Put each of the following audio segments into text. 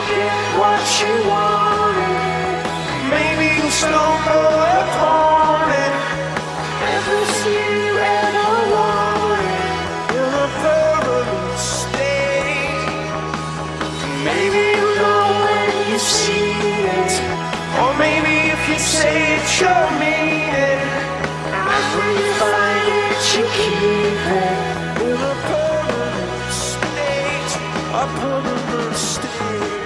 get what you wanted. Maybe you'll stumble upon it. Everything you ever wanted in a permanent state. Maybe you'll know when you see it, or maybe if you say it, you'll mean it. And when you find it, you keep it in a permanent state, a permanent state.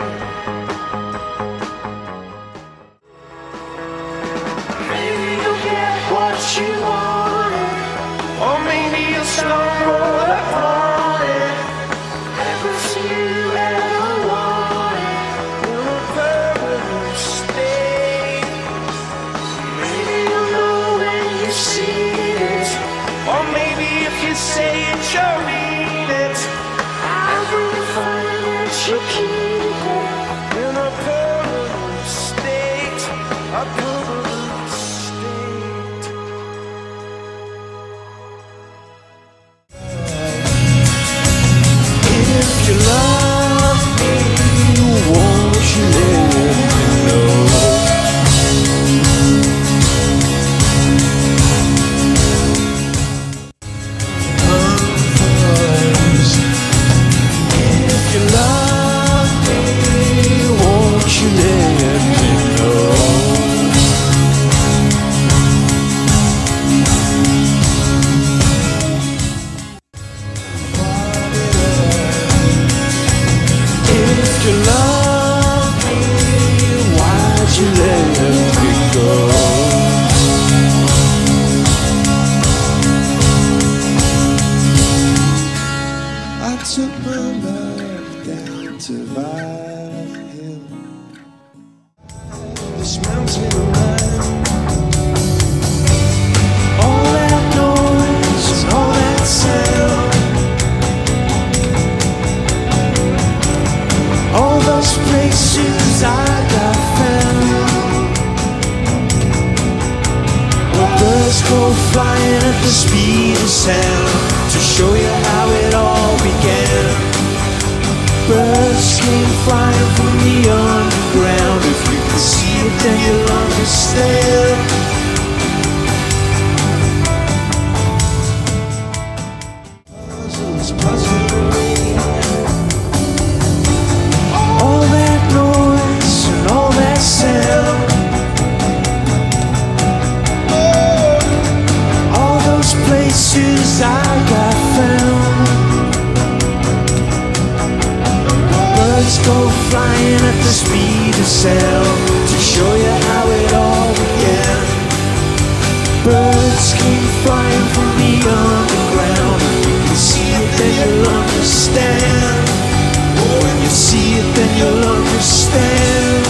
Maybe you'll get what you wanted, or maybe you'll stumble upon it. Everything you ever wanted in a permanent state. Maybe you'll know when you see it, or maybe if you say it, you'll mean it. And when you find it, you keep it in a permanent state, a permanent state. If you love me, won't you let me know? If you love me, won't you let me know? If you love me, why'd you let me go? I took my love down to Violet Hill, this mountain of mine. All that noise and all that sound, all those places I got found, where birds go flying at the speed of sound, to show you how it all began. Birds came flying from the underground. If you can see it, then you'll understand. Puzzles puzzle me. All that noise and all that sound, all those places I got found. Birds go flying at the speed of sound, to show you how it all began. Birds came flying from the underground. If you can see it, then you'll understand. Oh, when you see it, then you'll understand.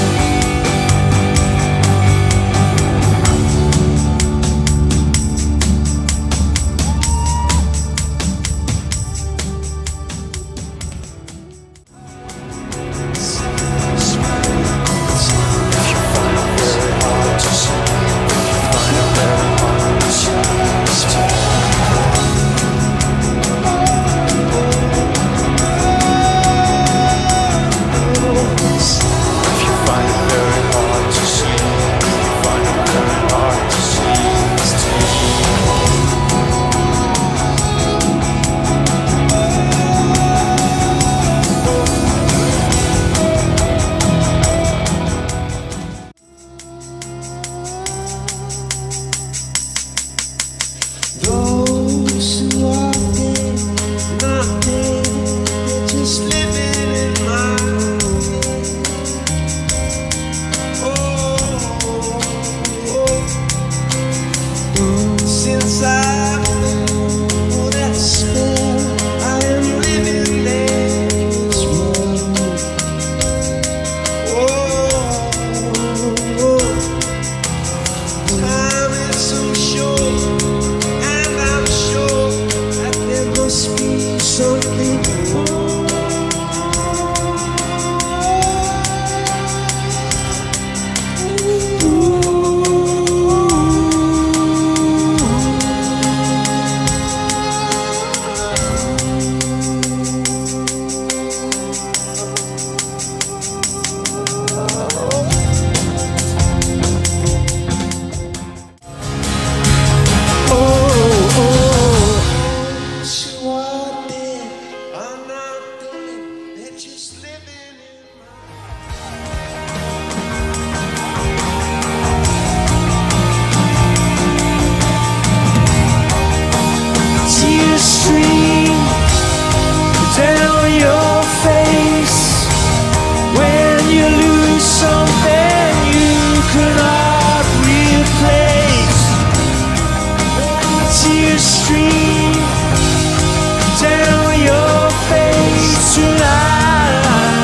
stream down your face tonight.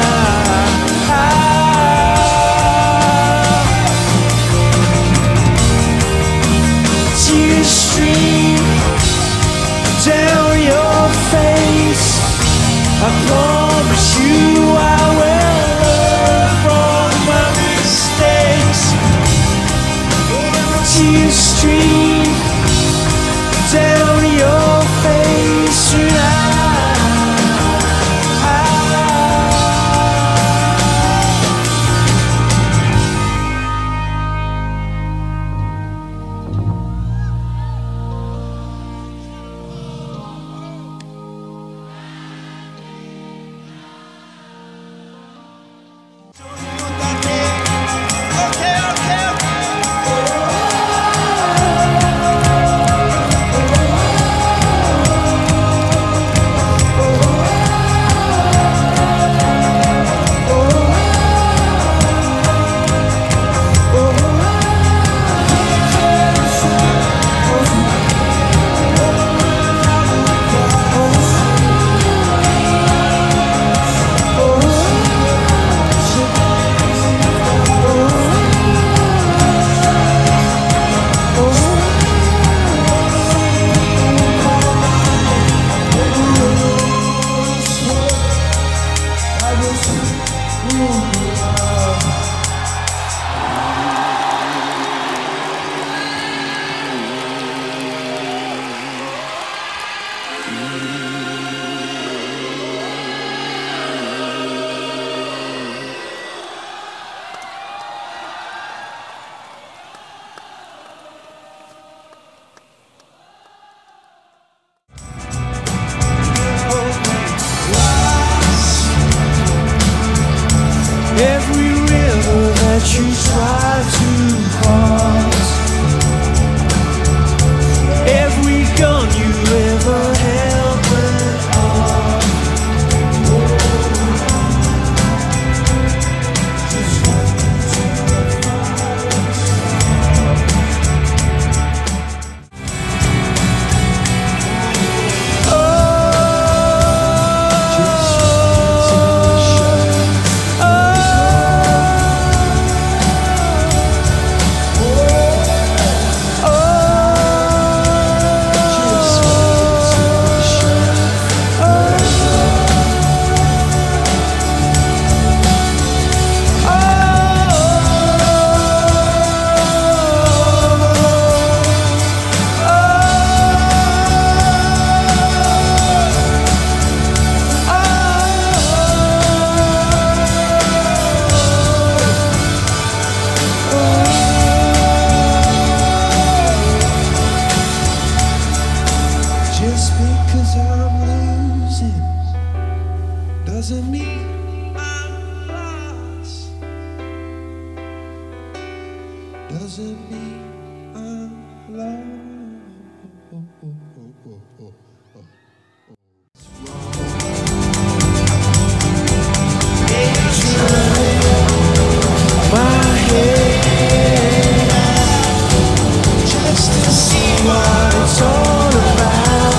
Tears stream down your face. I promise you I will learn from my mistakes. Tears stream down your face tonight. Every river that you try to cross, every gun you ever held went off. Just because I'm losing doesn't mean I'm lost. Doesn't mean I'm lost. My head just to see what it's all about.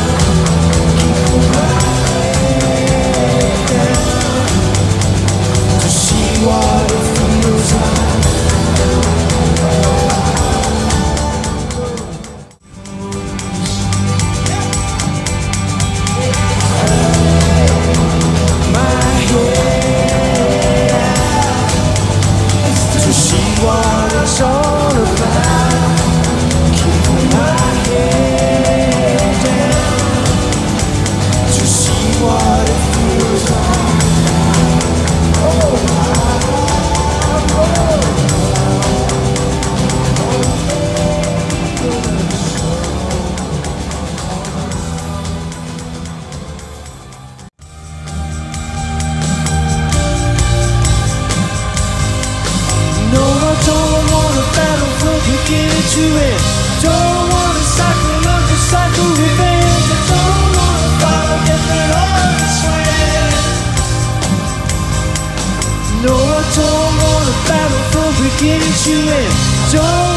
To see what it feels like. My head to see what it's all about. Keep my head down to see what it feels like. No, I don't wanna battle from beginning to end. Don't wanna cycle revenge. I don't wanna fight against all this way. No, I don't wanna battle from beginning to end. Don't